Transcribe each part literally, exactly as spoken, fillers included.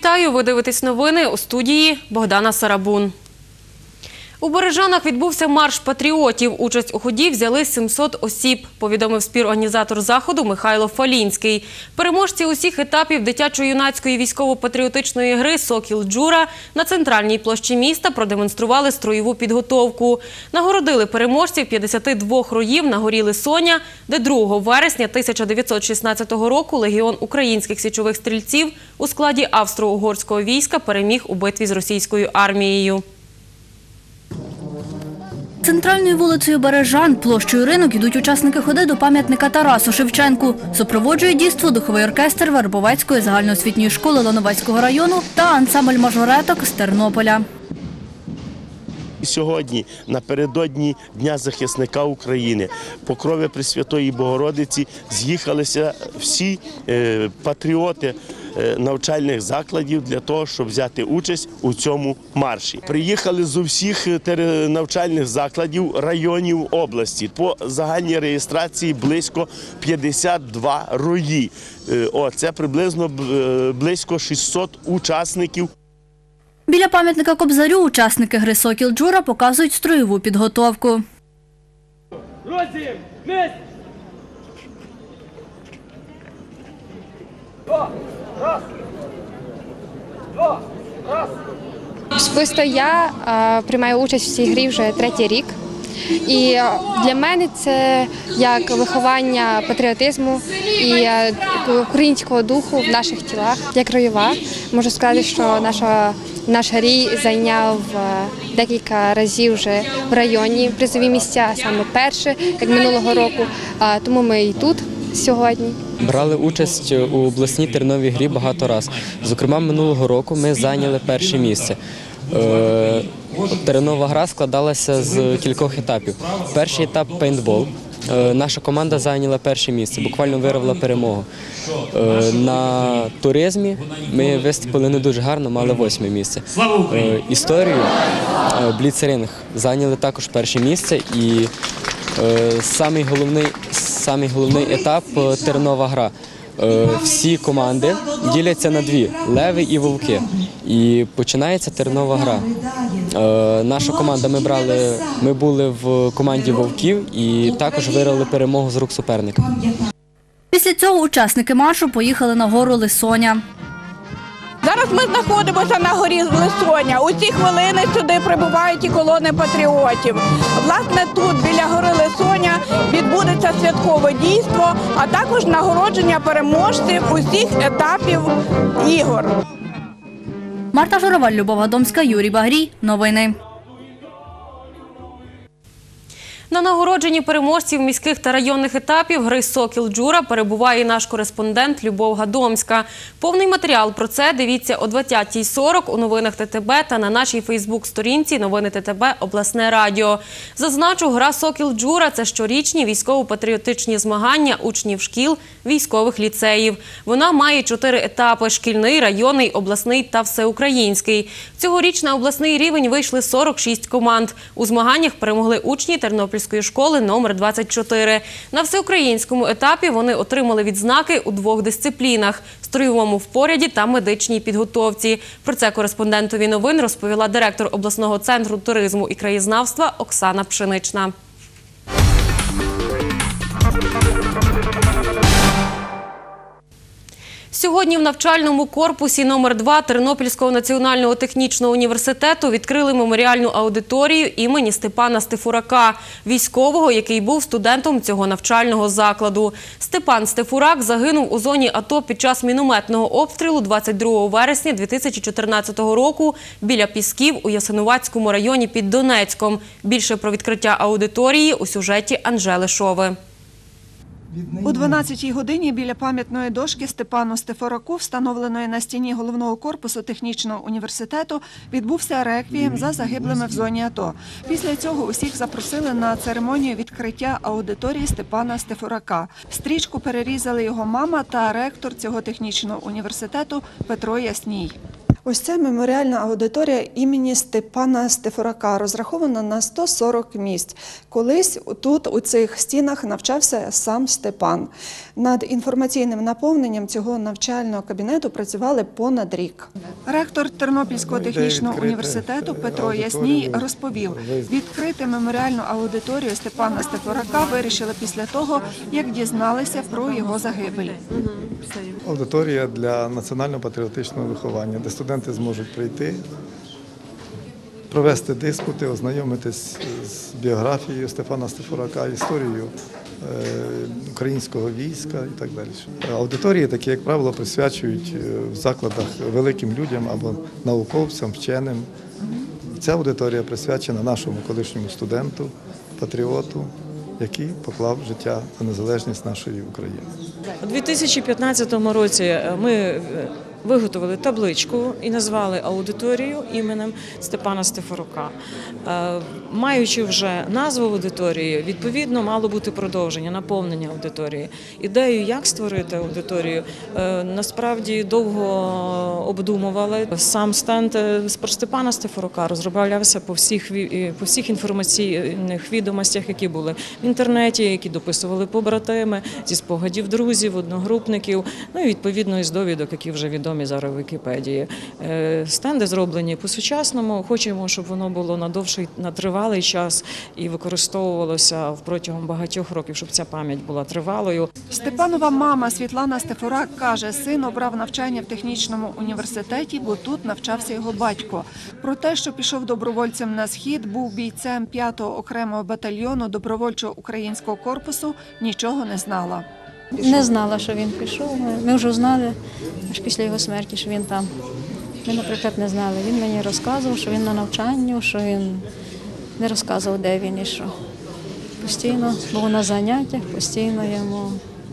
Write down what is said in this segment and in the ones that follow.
Вітаю! Ви дивитесь новини, у студії Богдана Сарабун. У Бережанах відбувся марш патріотів. Участь у ході взяли сімсот осіб, повідомив співорганізатор заходу Михайло Фалінський. Переможці усіх етапів дитячо-юнацької військово-патріотичної гри «Сокіл Джура» на центральній площі міста продемонстрували строєву підготовку. Нагородили переможців п'ятдесят два роїв на горі Лисоня, де другого вересня тисяча дев'ятсот шістнадцятого року легіон українських січових стрільців у складі австро-угорського війська переміг у битві з російською армією. Центральною вулицею Бережан, площею Ринок ідуть учасники ходи до пам'ятника Тарасу Шевченку. Супроводжує дійство духовий оркестр Вербовецької загальноосвітньої школи Лановецького району та ансамбль мажореток з Тернополя. Сьогодні, напередодні Дня захисника України, покрови Пресвятої Богородиці, з'їхалися всі е, патріоти е, навчальних закладів для того, щоб взяти участь у цьому марші. Приїхали з усіх навчальних закладів районів області. По загальній реєстрації близько п'ятдесят два рої. Е, о, це приблизно е, близько шістсот учасників. Біля пам'ятника Кобзарю учасники гри «Сокіл Джура» показують строєву підготовку. Розім! Вниз! Два! Раз! Два! Раз! Особисто я а, приймаю участь в цій грі вже третій рік. І для мене це як виховання патріотизму і українського духу в наших тілах. Як ройова, можу сказати, що наша, наш рій зайняв декілька разів вже в районі призові місця, саме перше, як минулого року, тому ми і тут сьогодні. Брали участь у обласній терновій грі багато разів. Зокрема, минулого року ми зайняли перше місце. Теренова гра складалася з кількох етапів. Перший етап – пейнтбол. Наша команда зайняла перше місце, буквально вирвала перемогу. На туризмі ми виступили не дуже гарно, мали восьме місце. Історію, бліцринг, зайняли також перше місце. І самий головний, самий головний етап – теренова гра. Всі команди діляться на дві – леви і вовки. І починається тернова гра. Наша команда, ми брали, ми були в команді вовків і також вирвали перемогу з рук суперника. Після цього учасники маршу поїхали на гору Лисоня. Зараз ми знаходимося на горі Лисоня. У ці хвилини сюди прибувають і колони патріотів. Власне, тут, біля гори Лисоня, відбудеться святкове дійство, а також нагородження переможців усіх етапів ігор. Марта Журавель, Любов Гадомська, Юрій Багрій. Новини. На нагородженні переможців міських та районних етапів гри «Сокіл Джура» перебуває наш кореспондент Любов Гадомська. Повний матеріал про це дивіться о двадцятій сорок у новинах Те Те Бе та на нашій фейсбук-сторінці «Новини Те Те Бе. Обласне радіо». Зазначу, гра «Сокіл Джура» – це щорічні військово-патріотичні змагання учнів шкіл, військових ліцеїв. Вона має чотири етапи – шкільний, районний, обласний та всеукраїнський. Цьогоріч на обласний рівень вийшли сорок шість команд. У змаганнях перемогли учні Тернопільської школи номер двадцять чотири. На всеукраїнському етапі вони отримали відзнаки у двох дисциплінах – строєвому впоряді та медичній підготовці. Про це кореспондентові новин розповіла директор обласного центру туризму і краєзнавства Оксана Пшенична. Сьогодні в навчальному корпусі номер два Тернопільського національного технічного університету відкрили меморіальну аудиторію імені Степана Стефурака, військового, який був студентом цього навчального закладу. Степан Стефурак загинув у зоні АТО під час мінометного обстрілу двадцять другого вересня дві тисячі чотирнадцятого року біля Пісків у Ясинуватському районі під Донецьком. Більше про відкриття аудиторії у сюжеті Анжели Шови. У дванадцятій годині біля пам'ятної дошки Степану Стефураку, встановленої на стіні головного корпусу технічного університету, відбувся реквієм за загиблими в зоні АТО. Після цього усіх запросили на церемонію відкриття аудиторії Степана Стефурака. Стрічку перерізали його мама та ректор цього технічного університету Петро Ясній. Ось це меморіальна аудиторія імені Степана Стефорака, розрахована на сто сорок місць. Колись тут, у цих стінах, навчався сам Степан. Над інформаційним наповненням цього навчального кабінету працювали понад рік. Ректор Тернопільського технічного університету Петро Ясній розповів, відкрити меморіальну аудиторію Степана Стефорака вирішили після того, як дізналися про його загибель. Аудиторія для національно-патріотичного виховання, де студенти зможуть прийти, провести диспути, ознайомитись з біографією Степана Стефорака, історією українського війська і так далі. Аудиторії такі, як правило, присвячують в закладах великим людям або науковцям, вченим. Ця аудиторія присвячена нашому колишньому студенту, патріоту, який поклав життя за незалежність нашої України. У дві тисячі п'ятнадцятому році ми виготовили табличку і назвали аудиторію іменем Степана Стефорака. Маючи вже назву аудиторії, відповідно, мало бути продовження, наповнення аудиторії. Ідею, як створити аудиторію, насправді довго обдумували. Сам стенд про Степана Стефорака розроблявся по всіх, по всіх інформаційних відомостях, які були в інтернеті, які дописували побратими, зі спогадів друзів, одногрупників, ну і відповідно із довідок, які вже відомі зараз в Вікіпедії. Стенди зроблені по-сучасному, хочемо, щоб воно було на довший, на тривалий час і використовувалося протягом багатьох років, щоб ця пам'ять була тривалою. Степанова мама Світлана Стефорак каже, син обрав навчання в технічному університеті, бо тут навчався його батько. Про те, що пішов добровольцем на Схід, був бійцем п'ятого окремого батальйону добровольчого українського корпусу, нічого не знала. Не знала, що він пішов. Ми вже знали аж після його смерті, що він там. Ми, наприклад, не знали. Він мені розказував, що він на навчанні, що він не розказував, де він і що. Постійно був на заняттях, постійно йому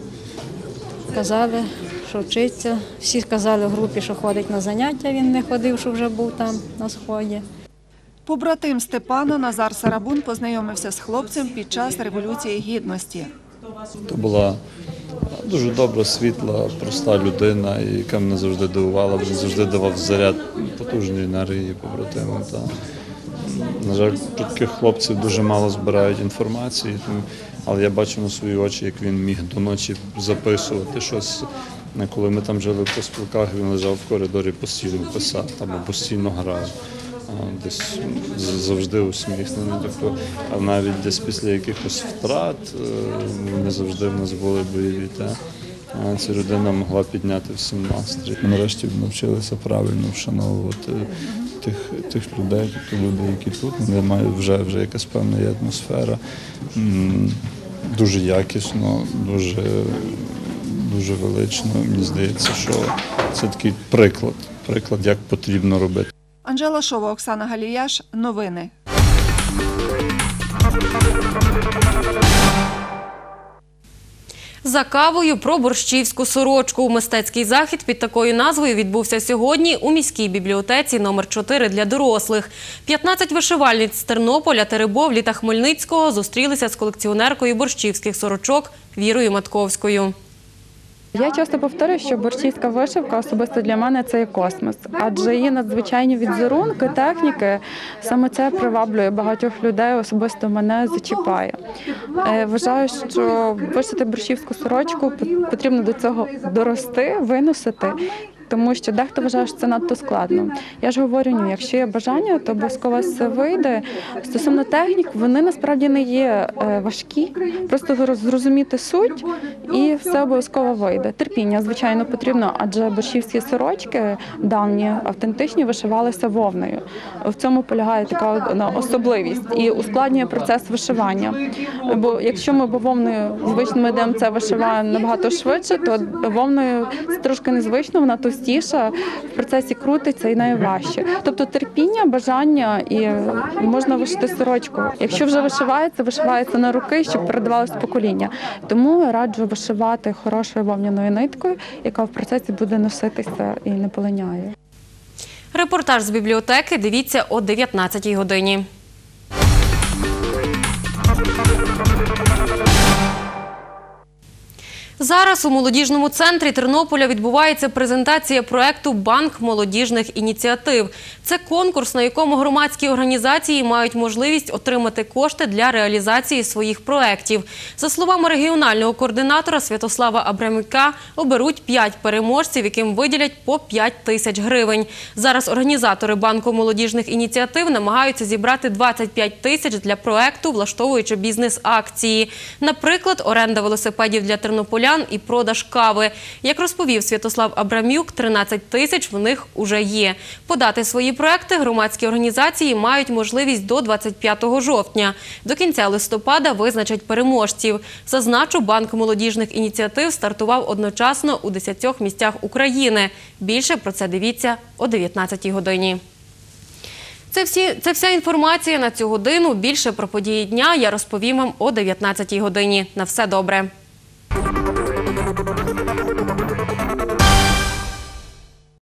казали, що вчиться. Всі казали в групі, що ходить на заняття, він не ходив, що вже був там на Сході. Побратим Степана Назар Сарабун познайомився з хлопцем під час Революції Гідності. То була дуже добра, світла, проста людина, яка мене завжди дивувала, він завжди давав заряд потужної енергії побратимам. Та, на жаль, про таких хлопців дуже мало збирають інформації, але я бачу на свої очі, як він міг до ночі записувати щось. Коли ми там жили в поспілках, він лежав в коридорі, постійно писав або постійно грав. Десь завжди усміхнений, тобто, а навіть десь після якихось втрат не завжди в нас були бойові. Та ця людина могла підняти всім настрій. Ми нарешті навчилися правильно вшановувати тих, тих людей, тобто люди, які тут, вони мають вже, вже якась певна є атмосфера, дуже якісно, дуже, дуже велично. Мені здається, що це такий приклад, приклад, як потрібно робити. Анжела Шова, Оксана Галіяш. Новини. За кавою про борщівську сорочку. Мистецький захід під такою назвою відбувся сьогодні у міській бібліотеці номер чотири для дорослих. п'ятнадцять вишивальниць з Тернополя, Теребовлі та Хмельницького зустрілися з колекціонеркою борщівських сорочок Вірою Матковською. Я часто повторюю, що борщівська вишивка особисто для мене – це є космос. Адже її надзвичайні відзерунки, техніки, саме це приваблює багатьох людей, особисто мене зачіпає. Вважаю, що вишити борщівську сорочку потрібно до цього дорости, виносити. Тому що дехто вважає, що це надто складно. Я ж говорю, ні, якщо є бажання, то обов'язково все вийде. Стосовно технік, вони насправді не є важкі, просто зрозуміти суть і все обов'язково вийде. Терпіння, звичайно, потрібно, адже борщівські сорочки давні, автентичні, вишивалися вовною. В цьому полягає така особливість і ускладнює процес вишивання. Бо якщо ми бавовною звичними йдемо, це вишиваємо набагато швидше, то вовною це трошки незвично, вона то товстіша, в процесі крутиться і найважче. Тобто терпіння, бажання і можна вишити сорочку. Якщо вже вишивається, вишивається на руки, щоб передавалося покоління. Тому раджу вишивати хорошою вовняною ниткою, яка в процесі буде носитися і не полиняє. Репортаж з бібліотеки дивіться о дев'ятнадцятій годині. Зараз у молодіжному центрі Тернополя відбувається презентація проекту «Банк молодіжних ініціатив». Це конкурс, на якому громадські організації мають можливість отримати кошти для реалізації своїх проєктів. За словами регіонального координатора Святослава Абрамюка, оберуть п'ять переможців, яким виділять по п'ять тисяч гривень. Зараз організатори банку молодіжних ініціатив намагаються зібрати двадцять п'ять тисяч для проекту, влаштовуючи бізнес-акції. Наприклад, оренда велосипедів для тернополян і продаж кави. Як розповів Святослав Абрамюк, тринадцять тисяч в них уже є. Подати свої проекти громадські організації мають можливість до двадцять п'ятого жовтня. До кінця листопада визначать переможців. Зазначу, банк молодіжних ініціатив стартував одночасно у десятьох місцях України. Більше про це дивіться о дев'ятнадцятій годині. Це, всі, це вся інформація на цю годину. Більше про події дня я розповім вам о дев'ятнадцятій годині. На все добре.